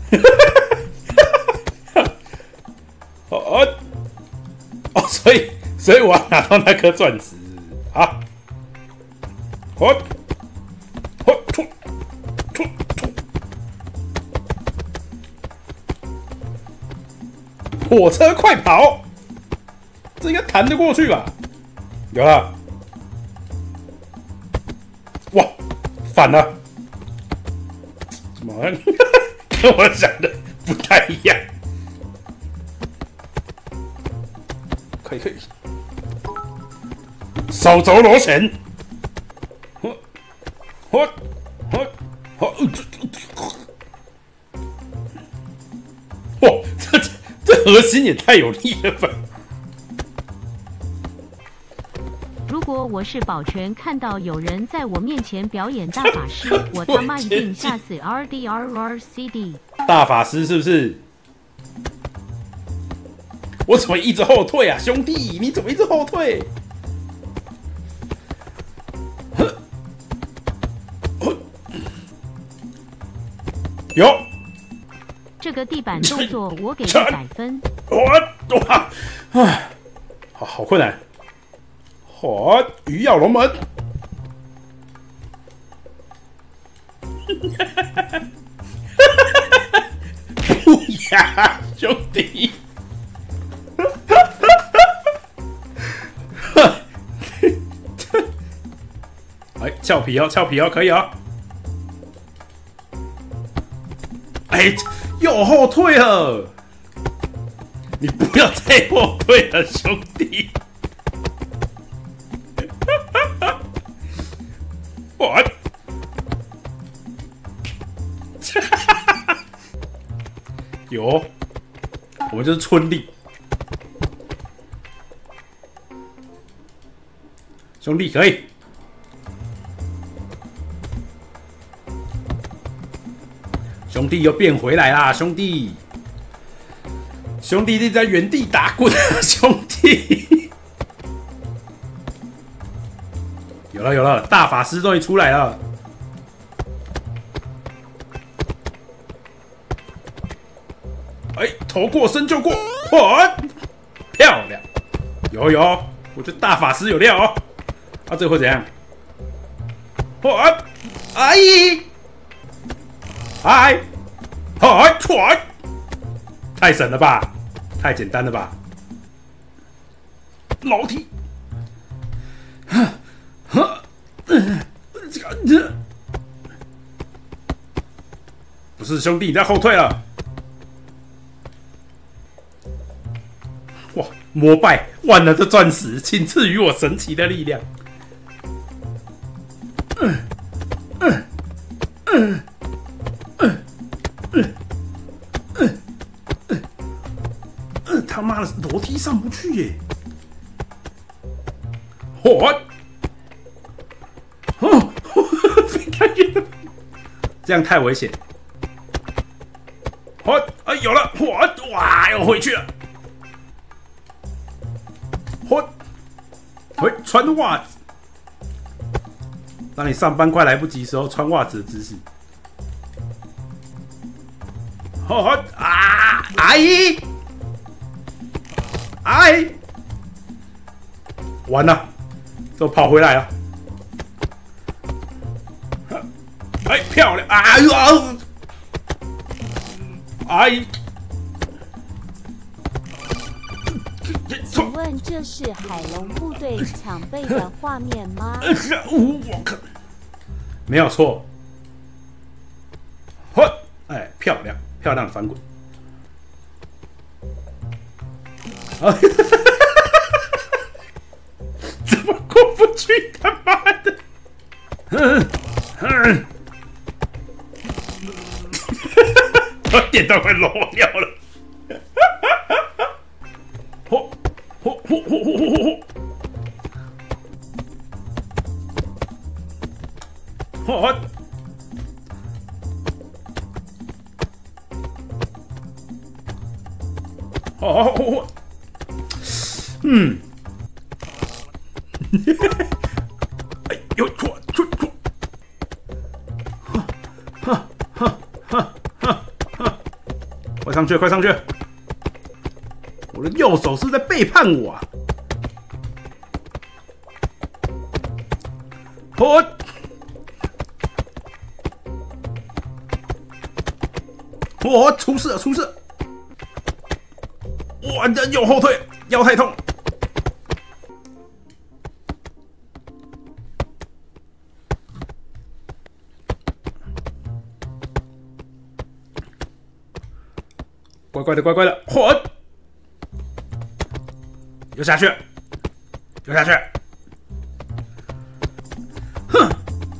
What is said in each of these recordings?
所以我要拿到那颗钻石啊！火车快跑！这应该弹得过去吧？有了！哇，反了！怎么跟我想的不太一样？可以，手肘螺旋。哇，这核心也太有力了吧！ 如果我是保全，看到有人在我面前表演大法师，我他妈一定吓死 RDRRCD。 大法师是不是？我怎么一直后退啊，兄弟？你怎么一直后退？有这个地板动作我给100分。 哇！好困难。鱼跃龙门。不呀，兄弟！哎，俏皮哦，可以哦。哎，又后退了！你不要再后退了，兄弟！我，有，我们就是春丽，兄弟可以。兄弟又变回来啦，兄弟！兄弟一直在原地打滚，兄弟！有了，大法师终于出来了！哎，头过身就过，漂亮！有，我觉得大法师有料哦。啊，这会怎样？太神了吧！太简单了吧！楼梯，不是兄弟，你在后退了。哇！膜拜万能的钻石，请赐予我神奇的力量。他妈的，楼梯上不去耶！飞太远了，这样太危险。有了，哇，又回去了。穿袜子，当你上班快来不及的时候，穿袜子的姿势。完了，都跑回来了。漂亮！ 请问这是海龙部队抢背的画面吗？ 我靠，没有错。漂亮的翻滚。怎么过不去？他妈的！我电到快漏掉了。 上去，快上去！我的右手是不是在背叛我啊！出事了，出事了！我的右后退，腰太痛。乖乖的，乖乖的，又下去，又下去。哼，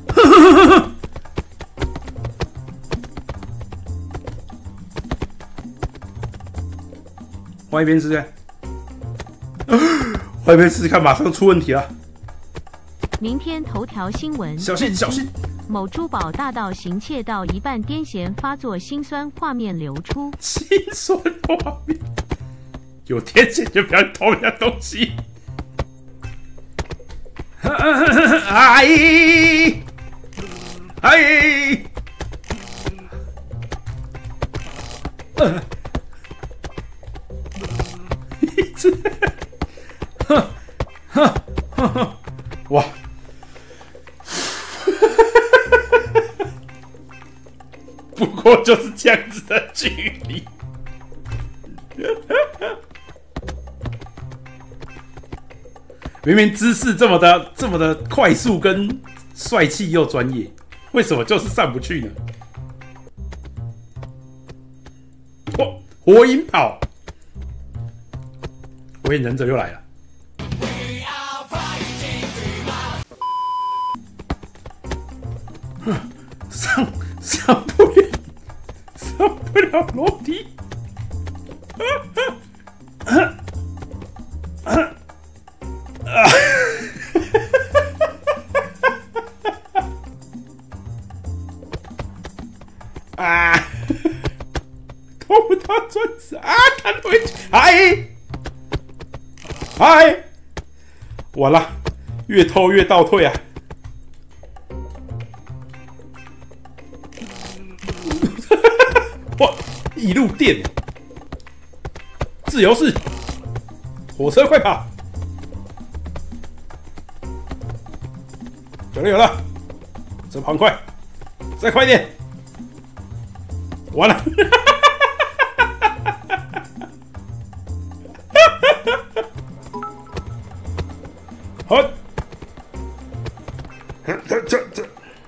换一边试试看，换一边试试看，马上出问题了。 明天头条新闻： 小心，小心！ 某珠宝大盗行窃到一半癫痫发作，心酸画面流出。 心酸画面，有癫痫就不要偷人家东西。哎哎！一直，哇！不过就是这样子的距离。明明姿势这么的快速跟帅气又专业，为什么就是上不去呢？火影跑，火影忍者又来了。上不了楼梯。偷不到钻石啊！弹回去，哎，完了，越偷越倒退啊！哇，一路电，自由式，火车快跑！有了，这跑快，再快一点！完了！好，这。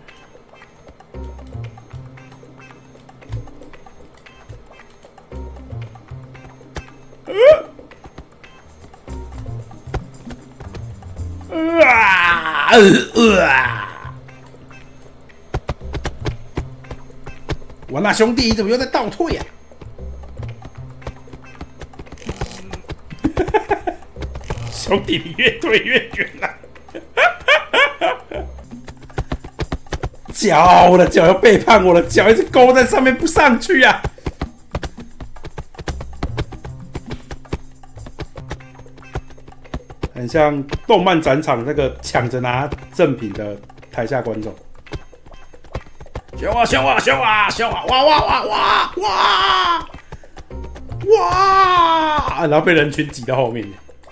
完了，兄弟，你怎么又在倒退啊？兄弟，你越退越远了。我的脚要背叛我的脚，一直勾在上面不上去啊！很像动漫展场那个抢着拿赠品的台下观众。凶啊！哇！然后被人群挤到后面。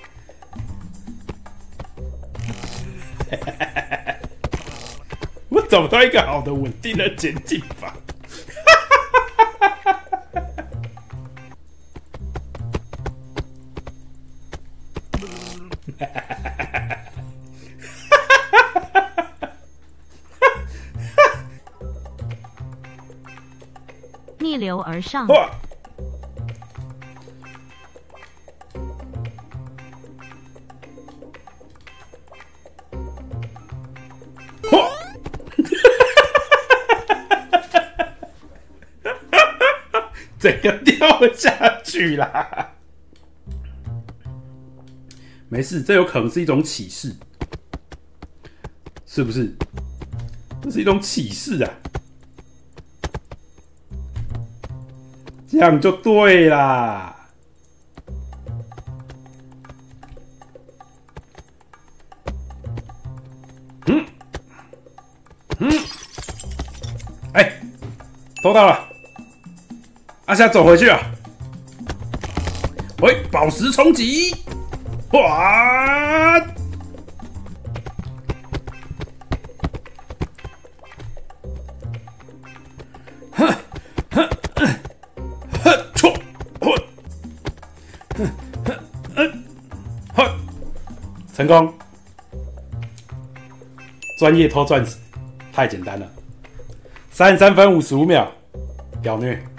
我找不到一个好的稳定的前进法。 逆流而上。整个掉下去啦！没事，这有可能是一种启示，是不是？这是一种启示啊！这样就对啦。哎，偷到了。现在走回去啊！ 喂，宝石冲击，哇！成功！专业偷钻石，太简单了。33分55秒，屌虐！